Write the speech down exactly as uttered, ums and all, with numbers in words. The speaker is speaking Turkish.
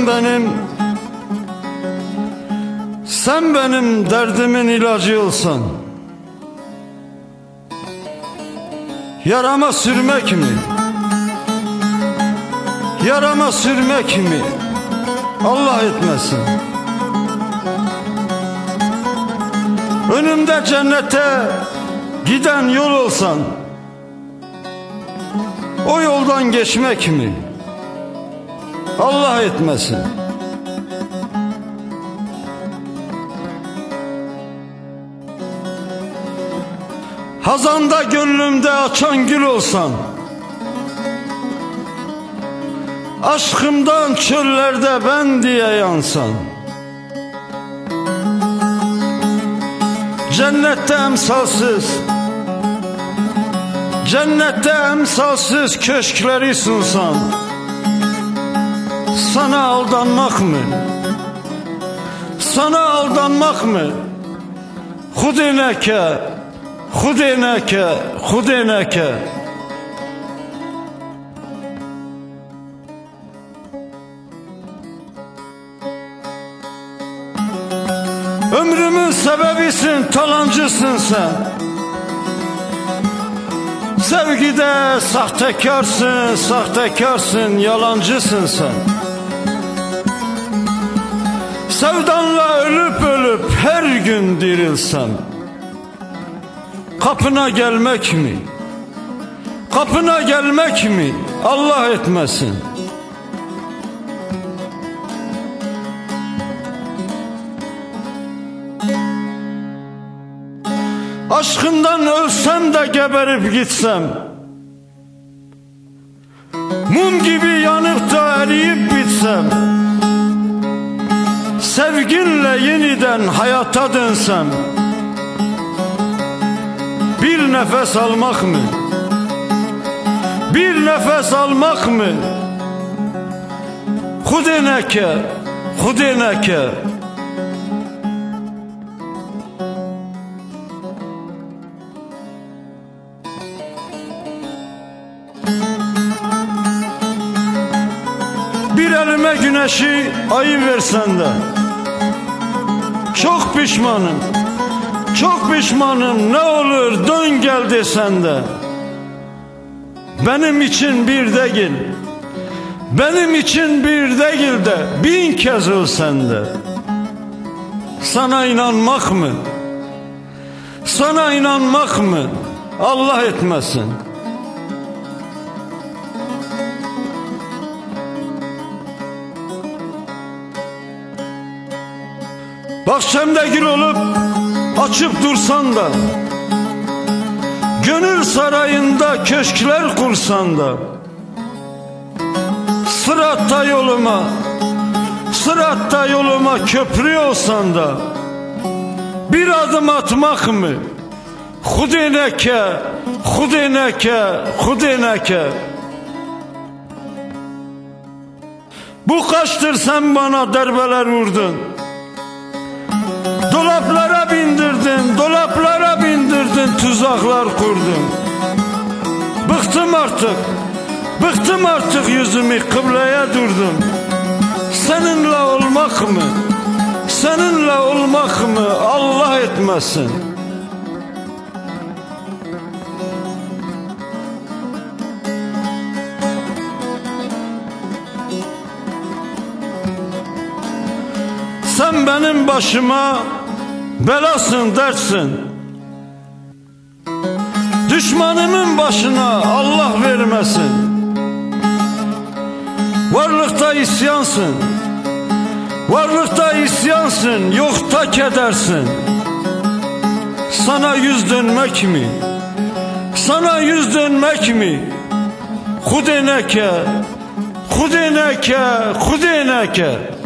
Sen benim, sen benim derdimin ilacı olsan, yarama sürmek mi? Yarama sürmek mi? Allah etmesin. Önümde cennete giden yol olsan, o yoldan geçmek mi? Allah etmesin. Hazanda gönlümde açan gül olsan, aşkımdan çöllerde ben diye yansan, cennette emsalsız, cennette emsalsız köşkleri sunsan, sana aldanmak mı? Sana aldanmak mı? Hudineke, hudineke, hudineke. Ömrümün sebebisin, talancısın sen. Sevgide sahtekarsın, sahtekarsın, yalancısın sen. Sevdanla ölüp ölüp her gün dirilsem, kapına gelmek mi? Kapına gelmek mi? Allah etmesin. Aşkından ölsem de geberip gitsem, mum gibi yanıp da eriyip bitsem, sevginle yeniden hayata dönsem, bir nefes almak mı? Bir nefes almak mı? Hudineke, hudineke. Bir elime güneşi, ayı versen de, çok pişmanım, çok pişmanım, ne olur dön gel desen de, benim için bir değil, benim için bir değil de bin kez ölsen de, sana inanmak mı? Sana inanmak mı? Allah etmesin. Bahçemde gül olup açıp dursan da, gönül sarayında köşkler kursan da, sıratta yoluma, sıratta yoluma köprü olsan da, bir adım atmak mı? Hudineke, hudineke, hudineke. Bu kaçtır sen bana darbeler vurdun, dolaplara bindirdin, dolaplara bindirdin, tuzaklar kurdun. Bıktım artık, bıktım artık, yüzümü kıbleye durdum. Seninle olmak mı? Seninle olmak mı? Allah etmesin. Sen benim başıma belasın, dertsin. Düşmanımın başına Allah vermesin. Varlıkta isyansın, varlıkta isyansın, yokta kedersin. Sana yüz dönmek mi? Sana yüz dönmek mi? Hudineke, hudineke, hudineke.